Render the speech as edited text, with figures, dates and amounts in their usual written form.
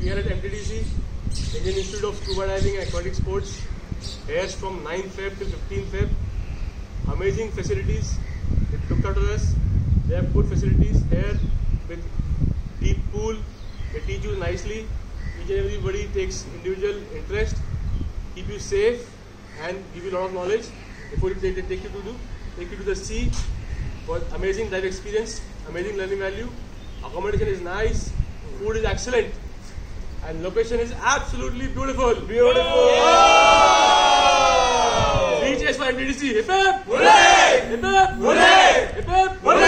here at MTDC, Indian Institute of Scuba Diving and Aquatic Sports, here from 9th Feb till 15th Feb. Amazing facilities. They looked after us. They have good facilities here with deep pool. They teach you nicely. Each and everybody takes individual interest, keep you safe, and give you a lot of knowledge before they take you to the sea for amazing dive experience, amazing learning value. Accommodation is nice, food is excellent, and location is absolutely beautiful. Beautiful! Reach for MTDC. Hip hip! Hooray! Hip hip! Hooray! Hip hip! Hooray!